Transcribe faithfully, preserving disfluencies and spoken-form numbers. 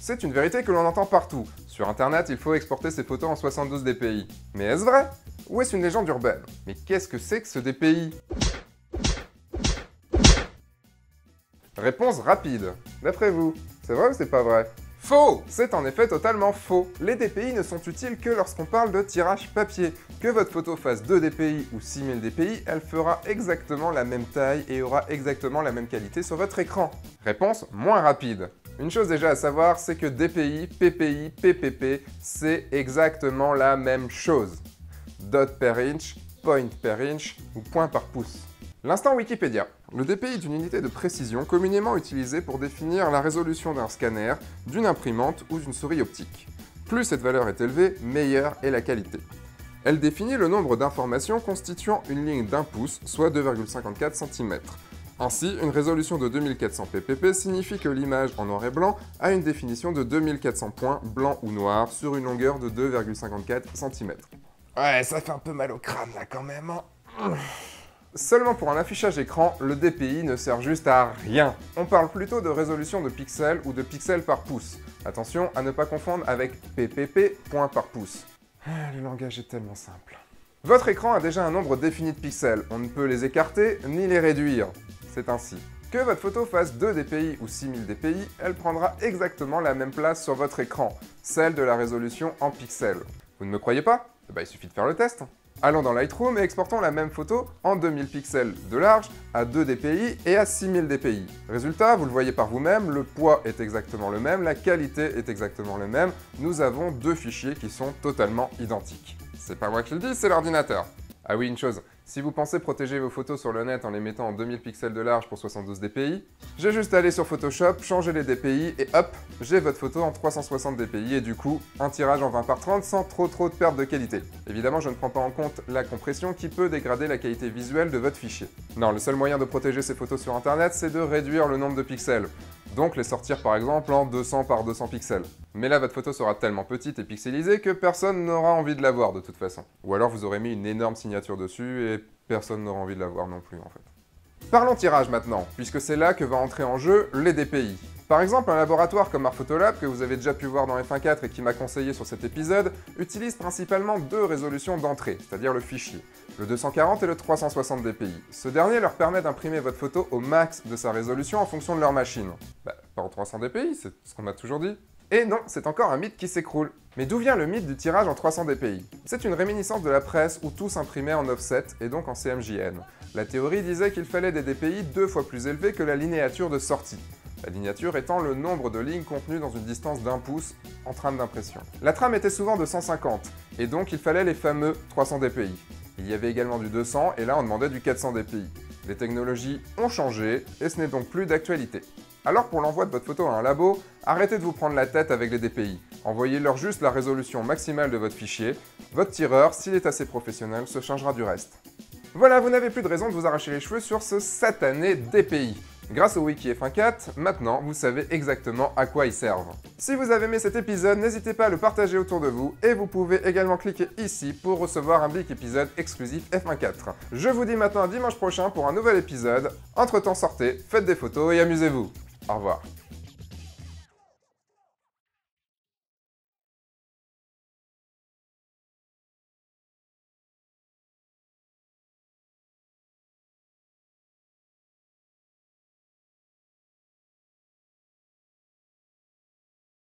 C'est une vérité que l'on entend partout. Sur internet, il faut exporter ses photos en soixante-douze D P I. Mais est-ce vrai? Ou est-ce une légende urbaine? Mais qu'est-ce que c'est que ce D P I? Réponse rapide. D'après vous, c'est vrai ou c'est pas vrai? Faux! C'est en effet totalement faux. Les D P I ne sont utiles que lorsqu'on parle de tirage papier. Que votre photo fasse deux D P I ou six mille D P I, elle fera exactement la même taille et aura exactement la même qualité sur votre écran. Réponse moins rapide. Une chose déjà à savoir, c'est que D P I, P P I, P P P, c'est exactement la même chose. Dot per inch, point per inch ou point par pouce. L'instant Wikipédia. Le D P I est une unité de précision communément utilisée pour définir la résolution d'un scanner, d'une imprimante ou d'une souris optique. Plus cette valeur est élevée, meilleure est la qualité. Elle définit le nombre d'informations constituant une ligne d'un pouce, soit deux virgule cinquante-quatre centimètres. Ainsi, une résolution de deux mille quatre cents P P P signifie que l'image en noir et blanc a une définition de deux mille quatre cents points blanc ou noir sur une longueur de deux virgule cinquante-quatre centimètres. Ouais, ça fait un peu mal au crâne là quand même. Hein. Seulement pour un affichage écran, le D P I ne sert juste à rien. On parle plutôt de résolution de pixels ou de pixels par pouce. Attention à ne pas confondre avec P P P, point par pouce. Le langage est tellement simple. Votre écran a déjà un nombre défini de pixels. On ne peut les écarter ni les réduire. C'est ainsi. Que votre photo fasse deux D P I ou six mille D P I, elle prendra exactement la même place sur votre écran, celle de la résolution en pixels. Vous ne me croyez pas? Eh ben, il suffit de faire le test. Allons dans Lightroom et exportons la même photo en deux mille pixels de large, à deux D P I et à six mille D P I. Résultat, vous le voyez par vous-même, le poids est exactement le même, la qualité est exactement le même. Nous avons deux fichiers qui sont totalement identiques. C'est pas moi qui le dis, c'est l'ordinateur. Ah oui, une chose, si vous pensez protéger vos photos sur le net en les mettant en deux mille pixels de large pour soixante-douze D P I, j'ai juste à aller sur Photoshop, changer les D P I et hop, j'ai votre photo en trois cent soixante D P I et du coup, un tirage en vingt par trente sans trop trop de perte de qualité. Évidemment, je ne prends pas en compte la compression qui peut dégrader la qualité visuelle de votre fichier. Non, le seul moyen de protéger ces photos sur internet, c'est de réduire le nombre de pixels. Donc les sortir par exemple en deux cents par deux cents pixels. Mais là, votre photo sera tellement petite et pixelisée que personne n'aura envie de la voir de toute façon. Ou alors vous aurez mis une énorme signature dessus et personne n'aura envie de la voir non plus en fait. Parlons tirage maintenant, puisque c'est là que va entrer en jeu les D P I. Par exemple, un laboratoire comme Art Photolab, que vous avez déjà pu voir dans F un point quatre et qui m'a conseillé sur cet épisode, utilise principalement deux résolutions d'entrée, c'est-à-dire le fichier, le deux cent quarante et le trois cent soixante D P I. Ce dernier leur permet d'imprimer votre photo au max de sa résolution en fonction de leur machine. Bah, pas en trois cents D P I, c'est ce qu'on m'a toujours dit. Et non, c'est encore un mythe qui s'écroule. Mais d'où vient le mythe du tirage en trois cents D P I? C'est une réminiscence de la presse où tout s'imprimait en offset et donc en C M J N. La théorie disait qu'il fallait des D P I deux fois plus élevés que la linéature de sortie. La linéature étant le nombre de lignes contenues dans une distance d'un pouce en trame d'impression. La trame était souvent de cent cinquante, et donc il fallait les fameux trois cents D P I. Il y avait également du deux cents, et là on demandait du quatre cents D P I. Les technologies ont changé, et ce n'est donc plus d'actualité. Alors pour l'envoi de votre photo à un labo, arrêtez de vous prendre la tête avec les D P I. Envoyez-leur juste la résolution maximale de votre fichier. Votre tireur, s'il est assez professionnel, se chargera du reste. Voilà, vous n'avez plus de raison de vous arracher les cheveux sur ce satané D P I. Grâce au Wiki F un point quatre, maintenant, vous savez exactement à quoi ils servent. Si vous avez aimé cet épisode, n'hésitez pas à le partager autour de vous, et vous pouvez également cliquer ici pour recevoir un big épisode exclusif F un point quatre. Je vous dis maintenant à dimanche prochain pour un nouvel épisode. Entre-temps, sortez, faites des photos et amusez-vous. Au revoir.